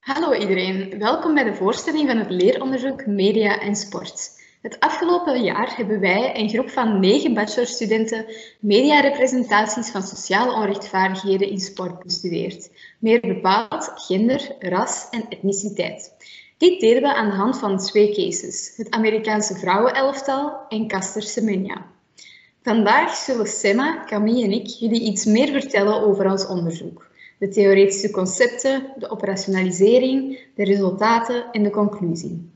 Hallo iedereen, welkom bij de voorstelling van het leeronderzoek Media en Sport. Het afgelopen jaar hebben wij, een groep van 9 bachelorstudenten, mediarepresentaties van sociale onrechtvaardigheden in sport bestudeerd. Meer bepaald gender, ras en etniciteit. Dit deden we aan de hand van 2 cases, het Amerikaanse vrouwenelftal en Caster Semenya. Vandaag zullen Semma, Camille en ik jullie iets meer vertellen over ons onderzoek. De theoretische concepten, de operationalisering, de resultaten en de conclusie.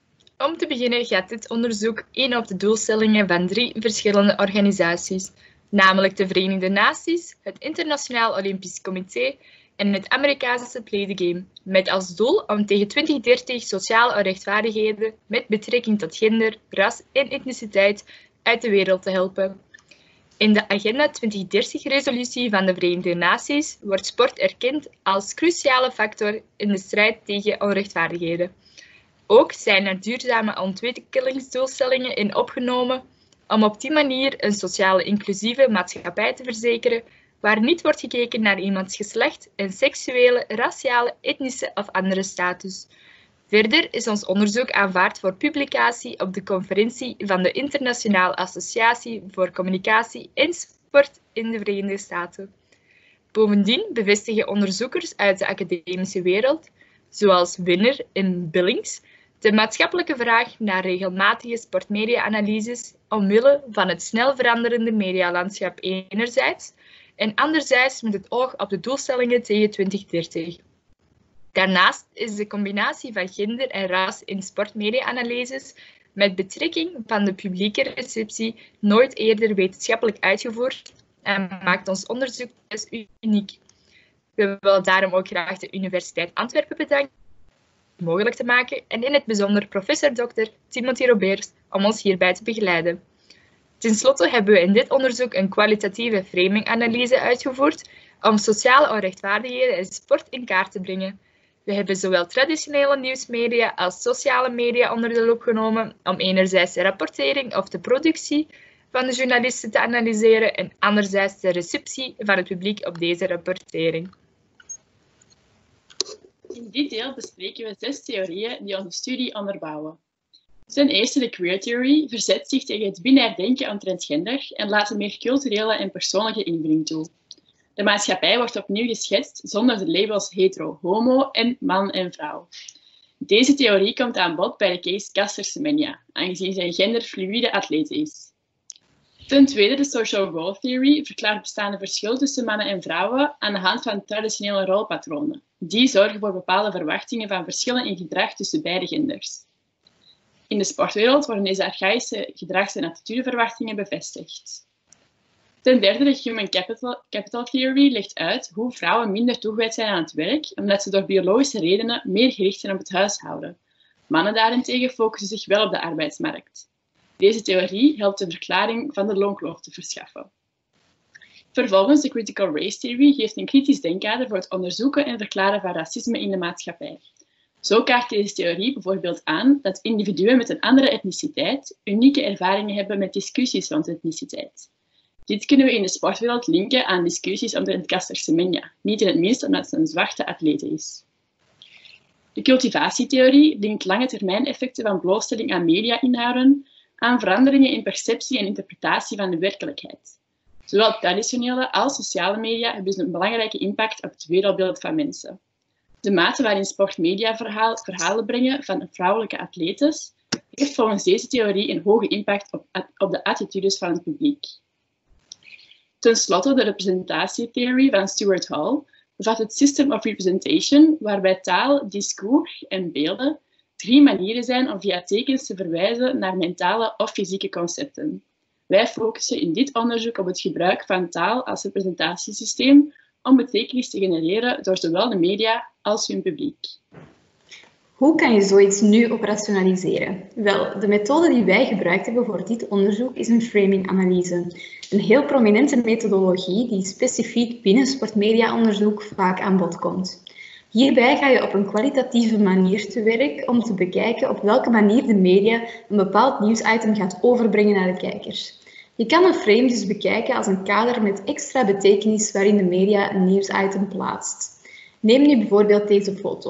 Om te beginnen gaat dit onderzoek in op de doelstellingen van 3 verschillende organisaties, namelijk de Verenigde Naties, het Internationaal Olympisch Comité en het Amerikaanse Play the Game, met als doel om tegen 2030 sociale onrechtvaardigheden met betrekking tot gender, ras en etniciteit uit de wereld te helpen. In de Agenda 2030-resolutie van de Verenigde Naties wordt sport erkend als cruciale factor in de strijd tegen onrechtvaardigheden. Ook zijn er duurzame ontwikkelingsdoelstellingen in opgenomen om op die manier een sociale inclusieve maatschappij te verzekeren, waar niet wordt gekeken naar iemands geslacht en seksuele, raciale, etnische of andere status. Verder is ons onderzoek aanvaard voor publicatie op de conferentie van de Internationale Associatie voor Communicatie en Sport in de Verenigde Staten. Bovendien bevestigen onderzoekers uit de academische wereld, zoals Winner en Billings, de maatschappelijke vraag naar regelmatige sportmedia-analyses omwille van het snel veranderende medialandschap enerzijds en anderzijds met het oog op de doelstellingen tegen 2030. Daarnaast is de combinatie van gender en ras in sportmedia-analyses met betrekking van de publieke receptie nooit eerder wetenschappelijk uitgevoerd en maakt ons onderzoek dus uniek. We willen daarom ook graag de Universiteit Antwerpen bedanken om het mogelijk te maken en in het bijzonder professor Dr. Timothy Roberts om ons hierbij te begeleiden. Ten slotte hebben we in dit onderzoek een kwalitatieve framing-analyse uitgevoerd om sociale onrechtvaardigheden in sport in kaart te brengen. We hebben zowel traditionele nieuwsmedia als sociale media onder de loep genomen om enerzijds de rapportering of de productie van de journalisten te analyseren en anderzijds de receptie van het publiek op deze rapportering. In dit deel bespreken we 6 theorieën die onze studie onderbouwen. Ten eerste de queer theorie verzet zich tegen het binair denken omtrent gender en laat een meer culturele en persoonlijke invulling toe. De maatschappij wordt opnieuw geschetst zonder de labels hetero, homo en man en vrouw. Deze theorie komt aan bod bij de case Caster Semenya, aangezien zij een genderfluïde atleet is. Ten tweede de social role theory verklaart bestaande verschil tussen mannen en vrouwen aan de hand van traditionele rolpatronen. Die zorgen voor bepaalde verwachtingen van verschillen in gedrag tussen beide genders. In de sportwereld worden deze archaïsche gedrags- en attitudeverwachtingen bevestigd. Ten derde, de Human Capital Theory legt uit hoe vrouwen minder toegewijd zijn aan het werk, omdat ze door biologische redenen meer gericht zijn op het huishouden. Mannen daarentegen focussen zich wel op de arbeidsmarkt. Deze theorie helpt een verklaring van de loonkloof te verschaffen. Vervolgens, de Critical Race Theory geeft een kritisch denkkader voor het onderzoeken en verklaren van racisme in de maatschappij. Zo kaart deze theorie bijvoorbeeld aan dat individuen met een andere etniciteit unieke ervaringen hebben met discussies rond etniciteit. Dit kunnen we in de sportwereld linken aan discussies omtrent Caster Semenya, niet in het minst omdat ze een zwarte atlete is. De cultivatietheorie linkt lange termijn effecten van blootstelling aan media-inhouden aan veranderingen in perceptie en interpretatie van de werkelijkheid. Zowel traditionele als sociale media hebben dus een belangrijke impact op het wereldbeeld van mensen. De mate waarin sportmedia verhalen brengen van vrouwelijke atletes heeft volgens deze theorie een hoge impact op de attitudes van het publiek. Ten slotte de representatietheorie van Stuart Hall bevat het System of Representation, waarbij taal, discours en beelden 3 manieren zijn om via tekens te verwijzen naar mentale of fysieke concepten. Wij focussen in dit onderzoek op het gebruik van taal als representatiesysteem om betekenis te genereren door zowel de media als hun publiek. Hoe kan je zoiets nu operationaliseren? Wel, de methode die wij gebruikt hebben voor dit onderzoek is een framing-analyse. Een heel prominente methodologie die specifiek binnen sportmedia-onderzoek vaak aan bod komt. Hierbij ga je op een kwalitatieve manier te werk om te bekijken op welke manier de media een bepaald nieuwsitem gaat overbrengen naar de kijkers. Je kan een frame dus bekijken als een kader met extra betekenis waarin de media een nieuwsitem plaatst. Neem nu bijvoorbeeld deze foto.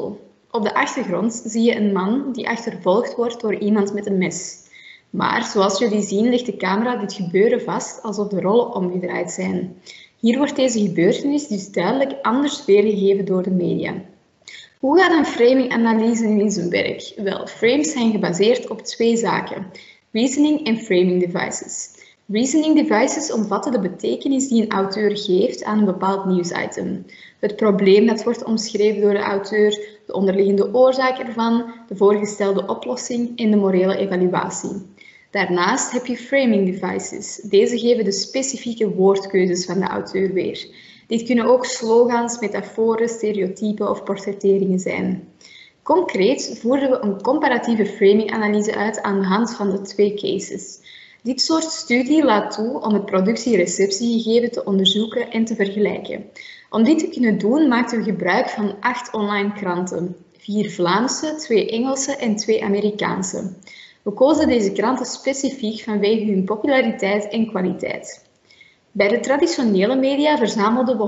Op de achtergrond zie je een man die achtervolgd wordt door iemand met een mes. Maar zoals jullie zien ligt de camera dit gebeuren vast alsof de rollen omgedraaid zijn. Hier wordt deze gebeurtenis dus duidelijk anders weergegeven door de media. Hoe gaat een framing-analyse nu in zijn werk? Wel, frames zijn gebaseerd op twee zaken: reasoning en framing devices. Reasoning devices omvatten de betekenis die een auteur geeft aan een bepaald nieuwsitem. Het probleem dat wordt omschreven door de auteur, de onderliggende oorzaak ervan, de voorgestelde oplossing en de morele evaluatie. Daarnaast heb je framing devices. Deze geven de specifieke woordkeuzes van de auteur weer. Dit kunnen ook slogans, metaforen, stereotypen of portretteringen zijn. Concreet voeren we een comparatieve framing-analyse uit aan de hand van de twee cases. Dit soort studie laat toe om het productie-receptiegegeven te onderzoeken en te vergelijken. Om dit te kunnen doen maakten we gebruik van 8 online kranten. 4 Vlaamse, 2 Engelse en 2 Amerikaanse. We kozen deze kranten specifiek vanwege hun populariteit en kwaliteit. Bij de traditionele media verzamelden we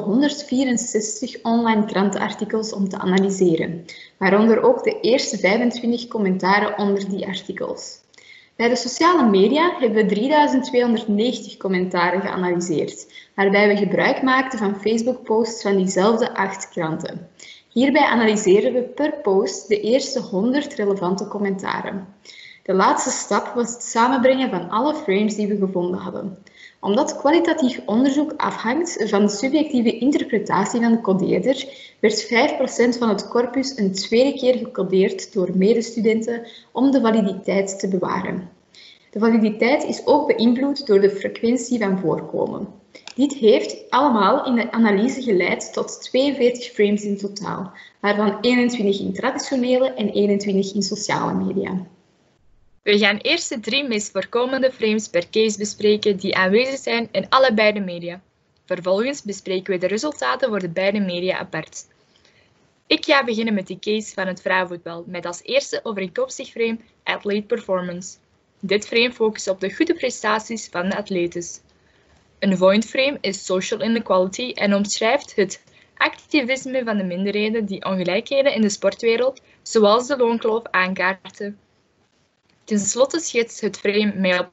164 online krantenartikels om te analyseren, waaronder ook de eerste 25 commentaren onder die artikels. Bij de sociale media hebben we 3290 commentaren geanalyseerd, waarbij we gebruik maakten van Facebook-posts van diezelfde 8 kranten. Hierbij analyseren we per post de eerste 100 relevante commentaren. De laatste stap was het samenbrengen van alle frames die we gevonden hadden. Omdat kwalitatief onderzoek afhangt van de subjectieve interpretatie van de codeerder, werd 5% van het corpus een tweede keer gecodeerd door medestudenten om de validiteit te bewaren. De validiteit is ook beïnvloed door de frequentie van voorkomen. Dit heeft allemaal in de analyse geleid tot 42 frames in totaal, waarvan 21 in traditionele en 21 in sociale media. We gaan eerst de 3 meest voorkomende frames per case bespreken die aanwezig zijn in allebei de media. Vervolgens bespreken we de resultaten voor de beide media apart. Ik ga beginnen met de case van het vrouwenvoetbal, met als eerste overeenkomstig frame Athlete Performance. Dit frame focust op de goede prestaties van de atletes. Een void frame is Social Inequality en omschrijft het activisme van de minderheden die ongelijkheden in de sportwereld, zoals de loonkloof, aankaarten. Ten slotte schetst het frame Male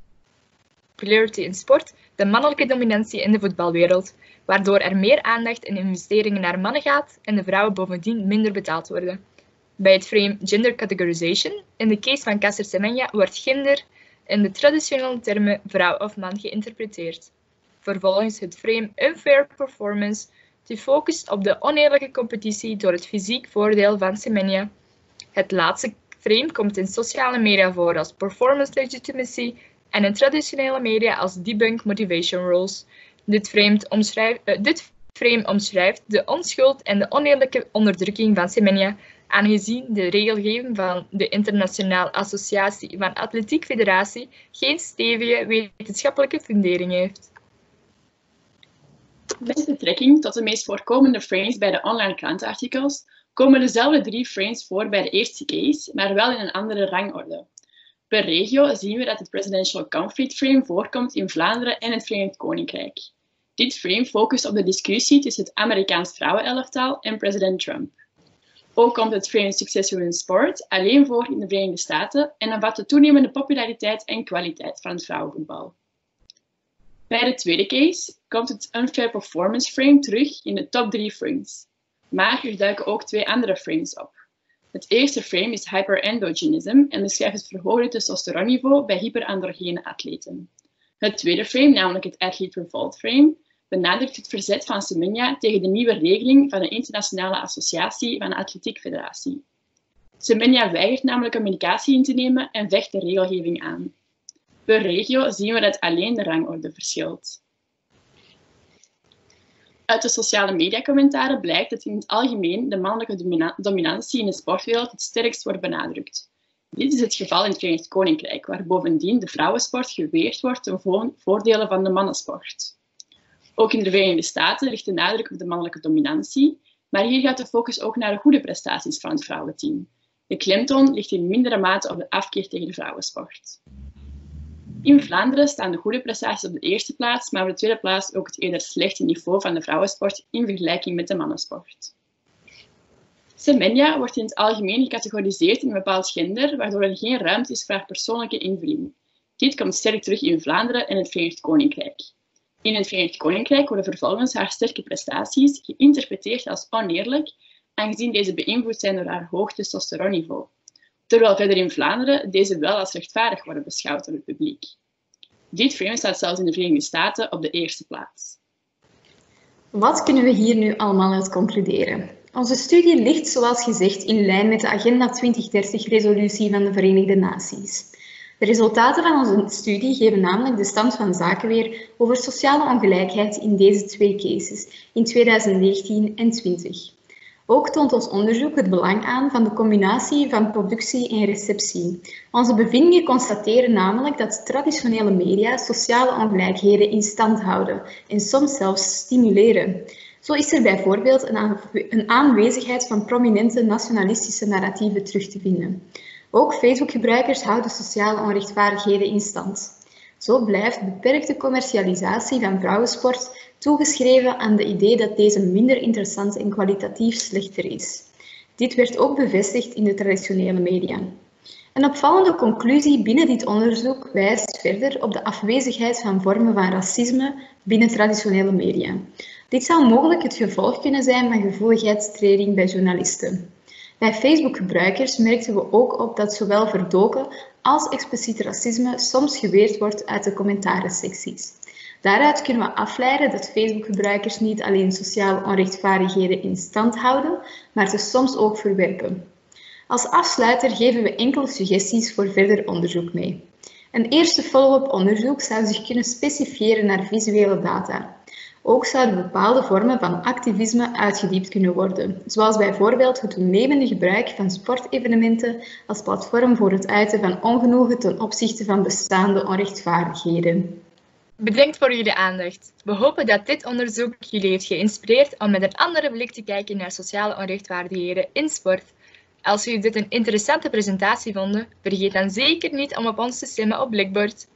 Popularity in sport de mannelijke dominantie in de voetbalwereld, waardoor er meer aandacht en investeringen naar mannen gaat en de vrouwen bovendien minder betaald worden. Bij het frame Gender Categorization, in de case van Caster Semenya, wordt gender in de traditionele termen vrouw of man geïnterpreteerd. Vervolgens het frame Unfair Performance, die focust op de oneerlijke competitie door het fysiek voordeel van Semenya. Het laatste frame komt in sociale media voor als Performance Legitimacy en in traditionele media als Debunk Motivation Roles. Dit frame omschrijft de onschuld en de oneerlijke onderdrukking van Semenya, aangezien de regelgeving van de Internationale Associatie van Atletiek Federatie geen stevige wetenschappelijke fundering heeft. Met betrekking tot de meest voorkomende frames bij de online krantenartikels komen dezelfde 3 frames voor bij de eerste case, maar wel in een andere rangorde. Per regio zien we dat het Presidential Conflict Frame voorkomt in Vlaanderen en het Verenigd Koninkrijk. Dit frame focust op de discussie tussen het Amerikaans vrouwenelftal en president Trump. Ook komt het frame Successful in Sport alleen voor in de Verenigde Staten en omvat de toenemende populariteit en kwaliteit van het vrouwenvoetbal. Bij de tweede case komt het Unfair Performance Frame terug in de top 3 frames. Maar er duiken ook 2 andere frames op. Het eerste frame is hyperandrogenism en beschrijft het verhoogde testosteronniveau bij hyperandrogene atleten. Het tweede frame, namelijk het Athlete Revolt Frame, benadrukt het verzet van Semenya tegen de nieuwe regeling van de Internationale Associatie van de Atletiek Federatie. Semenya weigert namelijk een medicatie in te nemen en vecht de regelgeving aan. Per regio zien we dat alleen de rangorde verschilt. Uit de sociale mediacommentaren blijkt dat in het algemeen de mannelijke dominantie in de sportwereld het sterkst wordt benadrukt. Dit is het geval in het Verenigd Koninkrijk, waar bovendien de vrouwensport geweerd wordt ten voordele van de mannensport. Ook in de Verenigde Staten ligt de nadruk op de mannelijke dominantie, maar hier gaat de focus ook naar de goede prestaties van het vrouwenteam. De klemtoon ligt in mindere mate op de afkeer tegen de vrouwensport. In Vlaanderen staan de goede prestaties op de eerste plaats, maar op de tweede plaats ook het eerder slechte niveau van de vrouwensport in vergelijking met de mannensport. Semenya wordt in het algemeen gecategoriseerd in een bepaald gender, waardoor er geen ruimte is voor haar persoonlijke invulling. Dit komt sterk terug in Vlaanderen en het Verenigd Koninkrijk. In het Verenigd Koninkrijk worden vervolgens haar sterke prestaties geïnterpreteerd als oneerlijk, aangezien deze beïnvloed zijn door haar hoog testosteronniveau. Terwijl verder in Vlaanderen deze wel als rechtvaardig worden beschouwd door het publiek. Dit frame staat zelfs in de Verenigde Staten op de eerste plaats. Wat kunnen we hier nu allemaal uit concluderen? Onze studie ligt, zoals gezegd, in lijn met de Agenda 2030-resolutie van de Verenigde Naties. De resultaten van onze studie geven namelijk de stand van zaken weer over sociale ongelijkheid in deze twee cases, in 2019 en 2020. Ook toont ons onderzoek het belang aan van de combinatie van productie en receptie. Onze bevindingen constateren namelijk dat traditionele media sociale ongelijkheden in stand houden en soms zelfs stimuleren. Zo is er bijvoorbeeld een aanwezigheid van prominente nationalistische narratieven terug te vinden. Ook Facebook-gebruikers houden sociale onrechtvaardigheden in stand. Zo blijft beperkte commercialisatie van vrouwensport toegeschreven aan het idee dat deze minder interessant en kwalitatief slechter is. Dit werd ook bevestigd in de traditionele media. Een opvallende conclusie binnen dit onderzoek wijst verder op de afwezigheid van vormen van racisme binnen traditionele media. Dit zou mogelijk het gevolg kunnen zijn van gevoeligheidstraining bij journalisten. Bij Facebook-gebruikers merkten we ook op dat zowel verdoken als expliciet racisme soms geweerd wordt uit de commentaringsecties. Daaruit kunnen we afleiden dat Facebook-gebruikers niet alleen sociale onrechtvaardigheden in stand houden, maar ze soms ook verwerpen. Als afsluiter geven we enkele suggesties voor verder onderzoek mee. Een eerste follow-up onderzoek zou zich kunnen specifieren naar visuele data. Ook zouden bepaalde vormen van activisme uitgediept kunnen worden, zoals bijvoorbeeld het toenemende gebruik van sportevenementen als platform voor het uiten van ongenoegen ten opzichte van bestaande onrechtvaardigheden. Bedankt voor jullie aandacht. We hopen dat dit onderzoek jullie heeft geïnspireerd om met een andere blik te kijken naar sociale onrechtvaardigheden in sport. Als jullie dit een interessante presentatie vonden, vergeet dan zeker niet om op ons te stemmen op Blackboard.